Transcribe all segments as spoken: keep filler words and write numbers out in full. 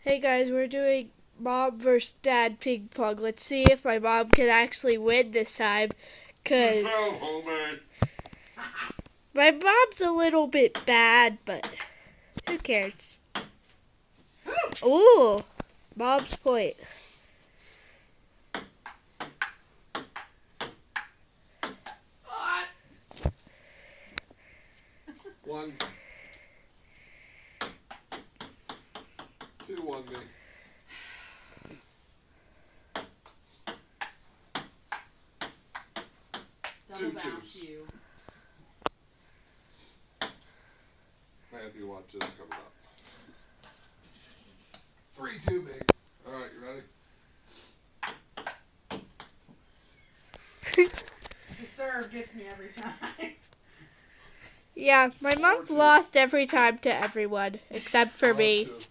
Hey guys, we're doing mom versus dad ping pong. Let's see if my mom can actually win this time. Cause So, Homer. my mom's a little bit bad, but who cares? Ooh, mom's point. One. Two, one, me. Two twos. You. Matthew, watch this coming up. Three, two, me. All right, you ready? The serve gets me every time. Yeah, my mom's lost every time to everyone except for One, me. two.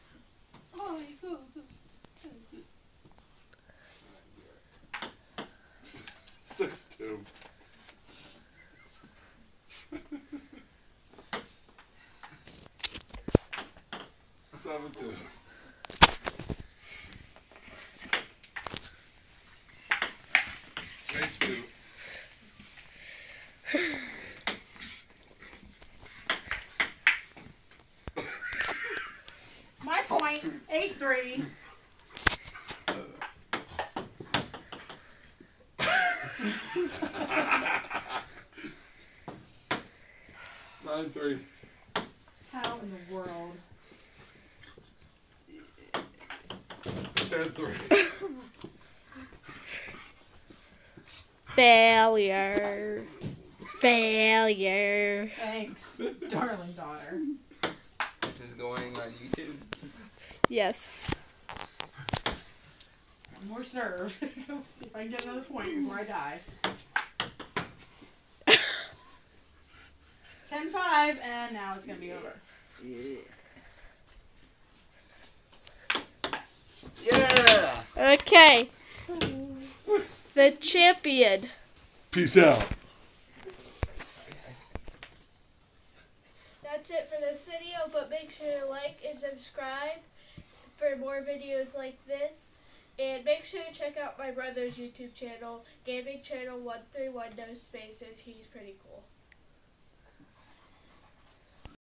Six, two. Seven, two. Eight, two. My point, eight three. Nine, three. How in the world? Ten, three. Failure. Failure. Thanks, darling daughter. This is going on YouTube. Yes. One more serve. See if I can get another point before I die. ten five, and now it's going to be over. Yeah! Okay. The champion. Peace out. That's it for this video, but make sure to like and subscribe for more videos like this. And make sure to check out my brother's YouTube channel, Gaming Channel one three one, no spaces. He's pretty cool.